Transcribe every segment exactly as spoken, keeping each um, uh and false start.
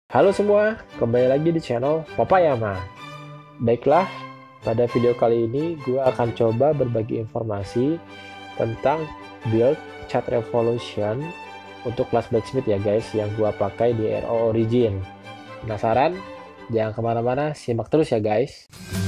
Halo semua, kembali lagi di channel Papayama. Baiklah, pada video kali ini gue akan coba berbagi informasi tentang build Chat Revolution untuk kelas Blacksmith ya guys, yang gue pakai di R O Origin. Penasaran? Jangan kemana-mana, simak terus ya guys.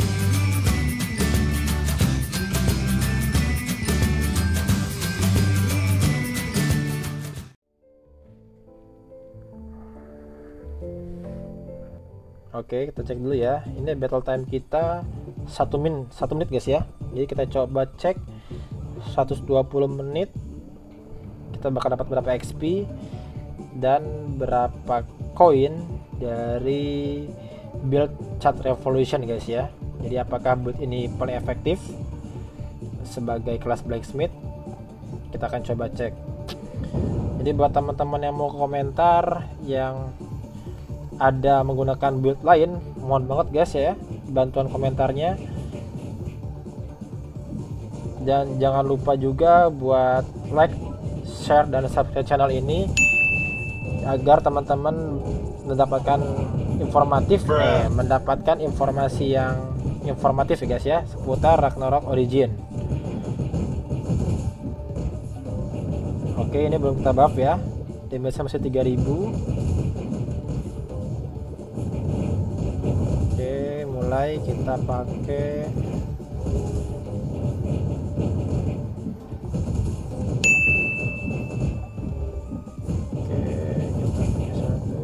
Oke, kita cek dulu ya. Ini battle time kita satu min satu menit guys ya. Jadi kita coba cek seratus dua puluh menit. Kita bakal dapat berapa X P dan berapa koin dari build Chat Revolution guys ya. Jadi apakah build ini paling efektif sebagai kelas Blacksmith? Kita akan coba cek. Jadi buat teman-teman yang mau komentar yang ada menggunakan build lain, mohon banget guys ya bantuan komentarnya, dan jangan lupa juga buat like, share, dan subscribe channel ini agar teman-teman mendapatkan informatif eh, mendapatkan informasi yang informatif ya guys ya seputar Ragnarok Origin. Oke, ini belum kita buff ya, damage masih tiga ribu. Mulai kita pakai oke, kita pakai satu.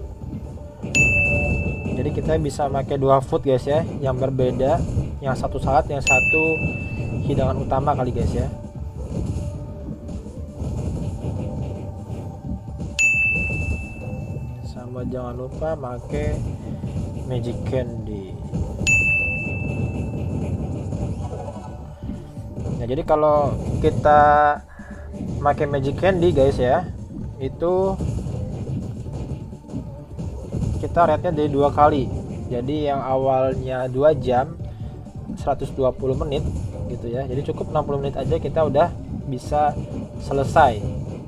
Jadi kita bisa pakai dua foot guys ya, yang berbeda, yang satu salat, yang satu hidangan utama kali guys ya. Sama jangan lupa pakai magic candy. Nah, jadi kalau kita pakai magic candy guys ya, itu kita rate-nya dari dua kali. Jadi yang awalnya dua jam seratus dua puluh menit gitu ya. Jadi cukup enam puluh menit aja kita udah bisa selesai.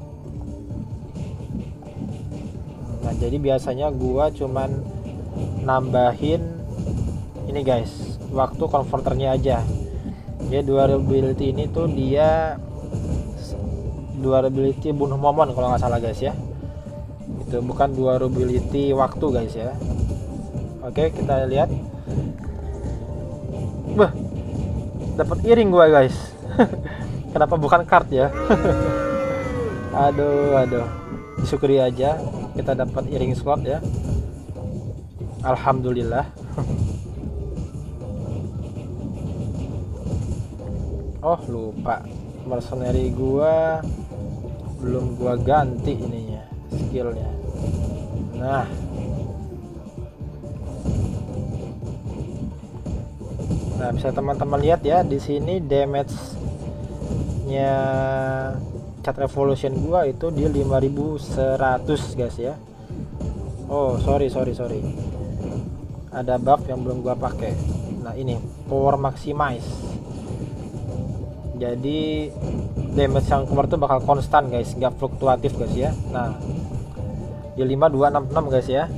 Nah, jadi biasanya gua cuman nambahin ini guys, waktu converternya aja. Dia durability ini tuh dia durability bunuh momon kalau nggak salah guys ya. Itu bukan durability waktu guys ya. Oke, kita lihat. Wah, dapat earring gua guys. Kenapa bukan card ya? aduh, aduh. Disyukuri aja kita dapat earring slot ya. Alhamdulillah. Oh lupa, mercenary gua belum gua ganti ininya, skillnya. Nah, nah bisa teman-teman lihat ya di sini damage-nya Chat Revolution gua itu di lima ribu seratus guys ya. Oh sorry sorry sorry, ada buff yang belum gua pakai. Nah ini power maximize. Jadi damage yang keluar tuh bakal konstan guys, nggak fluktuatif guys ya. Nah di lima dua enam enam guys ya.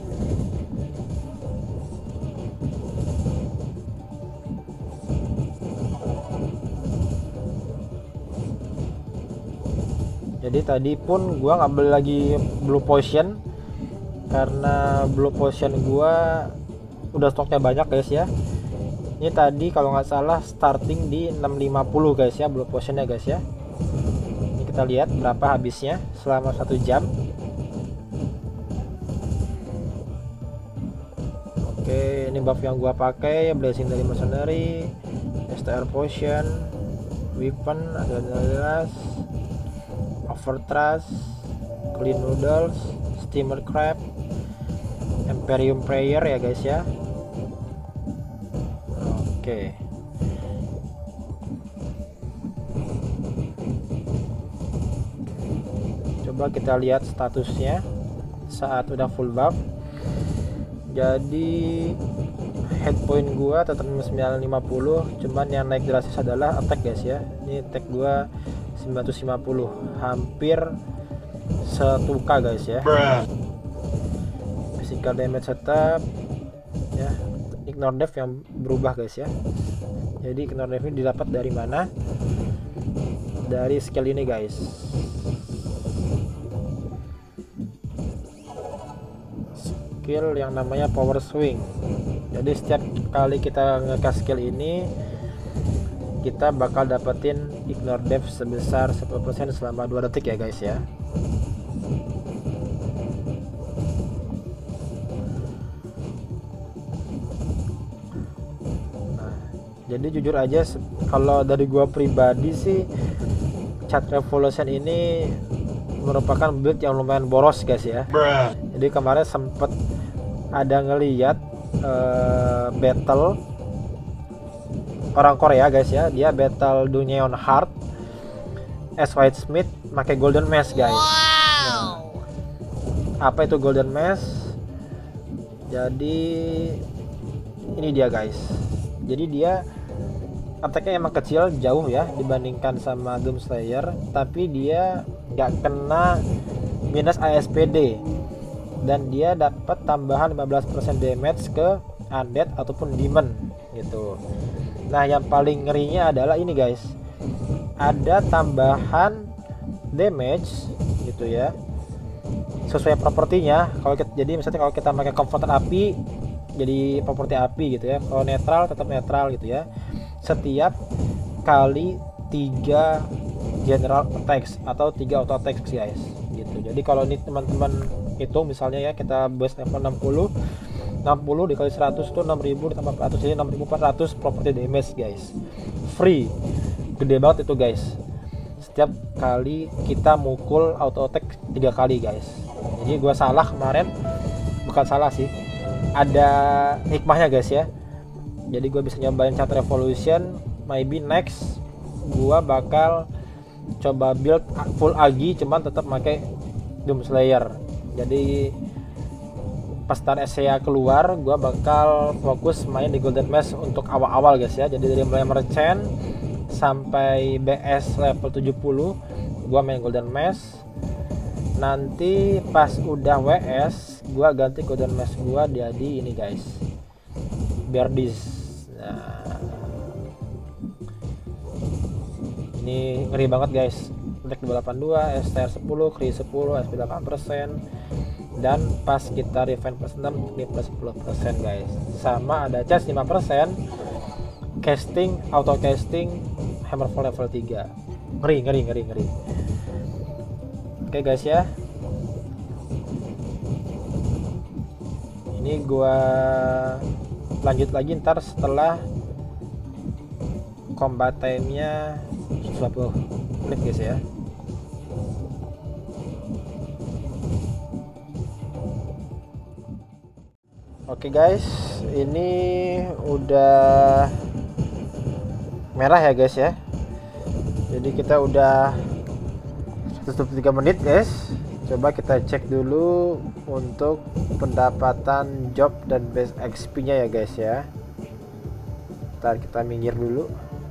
Jadi tadi pun gua ngambil lagi blue potion karena blue potion gua udah stoknya banyak guys ya. Ini tadi kalau nggak salah starting di enam lima puluh guys ya blue potionnya guys ya. Ini kita lihat berapa habisnya selama satu jam. Oke, ini buff yang gua pakai, blessing dari mercenary, S T R potion, weapon, ada overthrust, clean noodles, steamer crab, Imperium prayer ya guys ya. Oke. Coba kita lihat statusnya saat udah full buff. Jadi head point gua tetap sembilan lima puluh, cuman yang naik drastis adalah attack guys ya. Ini attack gua sembilan ratus lima puluh, hampir satu K guys ya. physical damage tetap ya. Ignore dev yang berubah guys ya. Jadi ignore dev ini didapat dari mana? Dari skill ini guys. Skill yang namanya power swing. Jadi setiap kali kita ngekas skill ini, kita bakal dapetin ignore dev sebesar sepuluh persen selama dua detik ya guys ya. Nah, jadi jujur aja kalau dari gua pribadi sih, Chat Revolution ini merupakan build yang lumayan boros guys ya. Bruh. Jadi kemarin sempet ada ngeliat uh, battle orang Korea guys ya, dia battle Dunyeon Hard S White Smith pakai Golden Mask guys. Wow. Nah, apa itu Golden Mask? Jadi ini dia guys. Jadi dia attack-nya emang kecil jauh ya dibandingkan sama Doom Slayer, tapi dia nggak kena minus A S P D dan dia dapat tambahan lima belas persen damage ke undead ataupun demon gitu. Nah, yang paling ngerinya adalah ini guys, ada tambahan damage gitu ya sesuai propertinya. Kalau kita, jadi misalnya kalau kita pakai converter api jadi properti api gitu ya, kalau netral tetap netral gitu ya, setiap kali tiga general attacks atau tiga auto attacks guys gitu. Jadi kalau ini teman-teman hitung misalnya ya, kita base level enam puluh enam puluh dikali seratus itu enam ribu ditambah empat ratus, jadi enam ribu empat ratus property damage guys, free. Gede banget itu guys, setiap kali kita mukul auto attack tiga kali guys. Jadi gua salah kemarin, bukan salah sih, ada hikmahnya guys ya. Jadi gue bisa nyobain Chat Revolution, maybe next gua bakal coba build full agi cuman tetap pakai Doom Slayer. Jadi pas Star S C A keluar, gua bakal fokus main di Golden Mask untuk awal-awal guys ya. Jadi dari mulai merchant sampai B S level tujuh puluh gua main Golden Mask. Nanti pas udah W S gua ganti Golden Mask gua jadi ini guys, Berdis. Nah, ini ngeri banget guys. Attack dua delapan dua, S T R sepuluh, Kree sepuluh, S P delapan persen, dan pas kita refine plus enam ini plus sepuluh persen guys. Sama ada chance lima persen casting, auto casting Hammerfall level tiga. Ngeri ngeri ngeri ngeri. Oke guys ya, ini gua lanjut lagi ntar setelah combat time-nya dua puluh menit guys ya. Oke guys, ini udah merah ya guys ya. Jadi kita udah seratus dua puluh tiga menit guys. Coba kita cek dulu untuk pendapatan job dan base X P nya ya guys ya. Ntar kita minggir dulu.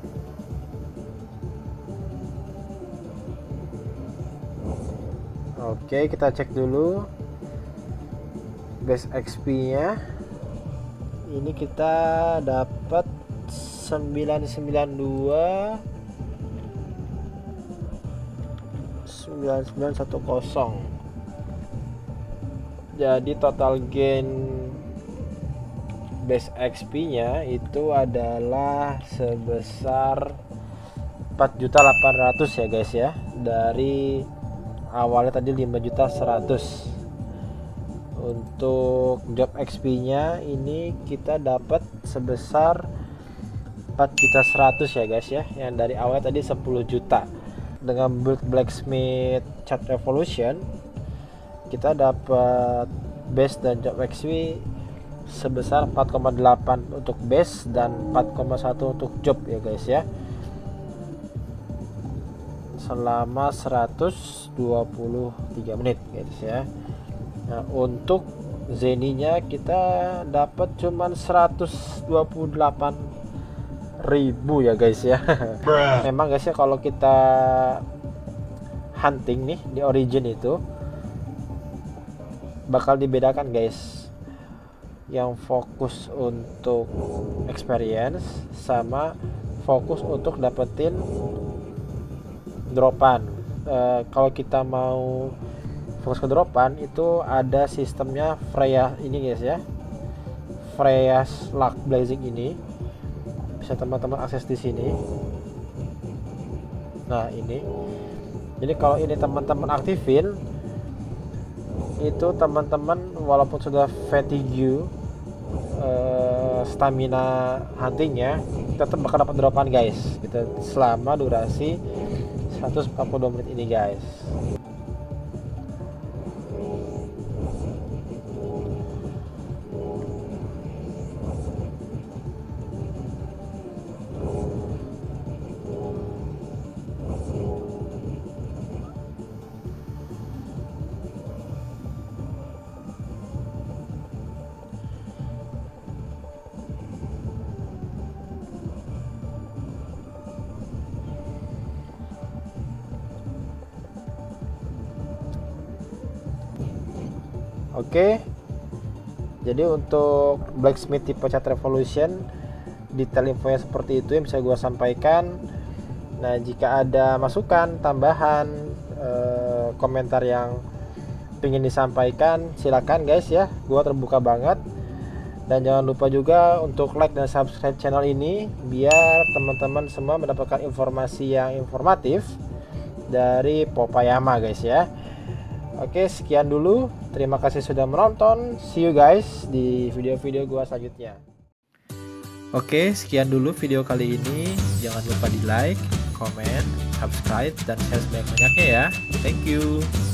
Oke, kita cek dulu base X P nya. Ini kita dapat sembilan sembilan dua sembilan sembilan satu nol. Jadi total gain base X P nya itu adalah sebesar empat juta delapan ratus ya guys ya. Dari awalnya tadi lima juta seratus. Untuk job X P nya ini kita dapat sebesar empat juta seratus ya guys ya. Yang dari awal tadi sepuluh juta. Dengan build Blacksmith Chat Revolution kita dapat base dan job X P sebesar empat koma delapan untuk base dan empat koma satu untuk job ya guys ya, selama seratus dua puluh tiga menit guys ya. Nah, untuk zeninya kita dapat cuman seratus dua puluh delapan ribu ya guys ya. Memang guys ya, kalau kita hunting nih di origin itu bakal dibedakan guys yang fokus untuk experience sama fokus untuk dapetin dropan. E, kalau kita mau fokus ke dropan itu ada sistemnya Freya ini guys ya, Freya's Luck Blazing ini bisa teman-teman akses di sini. Nah ini, jadi kalau ini teman-teman aktifin itu teman-teman walaupun sudah fatigue uh, stamina huntingnya tetap bakal dapat dropan guys gitu selama durasi seratus empat puluh dua menit ini guys. Oke, jadi untuk blacksmith tipe Cat Revolution detail infonya seperti itu yang bisa gue sampaikan. Nah jika ada masukan tambahan eh, komentar yang ingin disampaikan silakan guys ya, gue terbuka banget. Dan jangan lupa juga untuk like dan subscribe channel ini biar teman-teman semua mendapatkan informasi yang informatif dari Popayama guys ya. Oke, sekian dulu. Terima kasih sudah menonton. See you guys di video-video gua selanjutnya. Oke, sekian dulu video kali ini. Jangan lupa di like, comment, subscribe, dan share sebanyak-banyaknya ya. Thank you.